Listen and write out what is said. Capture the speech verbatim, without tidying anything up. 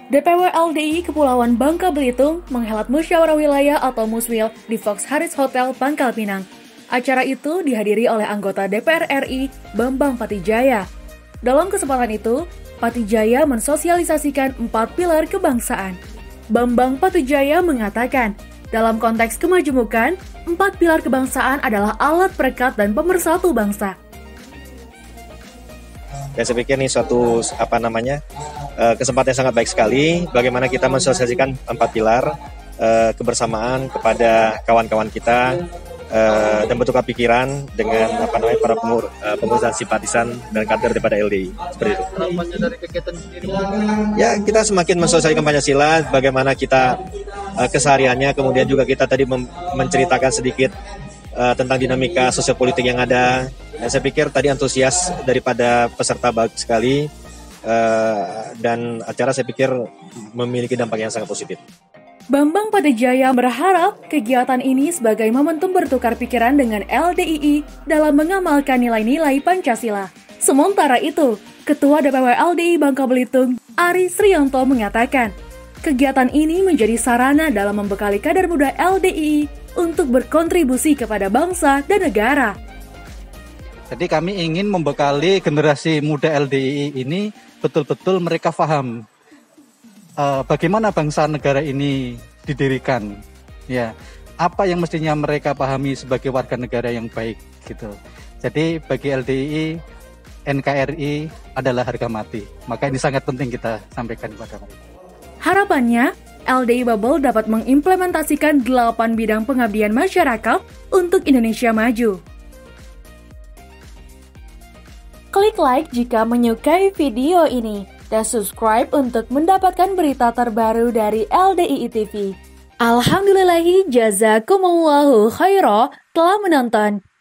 D P W L D I Kepulauan Bangka Belitung menghelat musyawarah wilayah atau Muswil di Fox Harris Hotel, Pangkal Pinang. Acara itu dihadiri oleh anggota D P R R I, Bambang Patijaya. Dalam kesempatan itu, Patijaya mensosialisasikan empat pilar kebangsaan. Bambang Patijaya mengatakan, dalam konteks kemajemukan, empat pilar kebangsaan adalah alat perekat dan pemersatu bangsa. Dan saya pikir ini suatu apa namanya kesempatan yang sangat baik sekali bagaimana kita mensosialisasikan empat pilar uh, kebersamaan kepada kawan-kawan kita uh, dan bertukar pikiran dengan apa namanya para pengurus uh, pengurus dan simpatisan dan kader daripada L D I seperti itu. Harapannya dari kegiatan sendiri? Ya, kita semakin mensosialisasikan Pancasila, bagaimana kita uh, kesehariannya, kemudian juga kita tadi mem- menceritakan sedikit uh, tentang dinamika sosial politik yang ada. Dan saya pikir tadi antusias daripada peserta bagus sekali uh, dan acara saya pikir memiliki dampak yang sangat positif. Bambang Patijaya berharap kegiatan ini sebagai momentum bertukar pikiran dengan L D I I dalam mengamalkan nilai-nilai Pancasila. Sementara itu, Ketua D P W L D I Bangka Belitung, Ari Srianto mengatakan, kegiatan ini menjadi sarana dalam membekali kader muda L D I I untuk berkontribusi kepada bangsa dan negara. Jadi kami ingin membekali generasi muda L D I I ini betul-betul mereka paham uh, bagaimana bangsa negara ini didirikan, ya apa yang mestinya mereka pahami sebagai warga negara yang baik gitu. Jadi bagi L D I I, N K R I adalah harga mati. Maka ini sangat penting kita sampaikan kepada mereka. Harapannya, L D I Bubble dapat mengimplementasikan delapan bidang pengabdian masyarakat untuk Indonesia maju. Klik like jika menyukai video ini dan subscribe untuk mendapatkan berita terbaru dari L D I I T V. Alhamdulillahi jazakumullahu khairah telah menonton.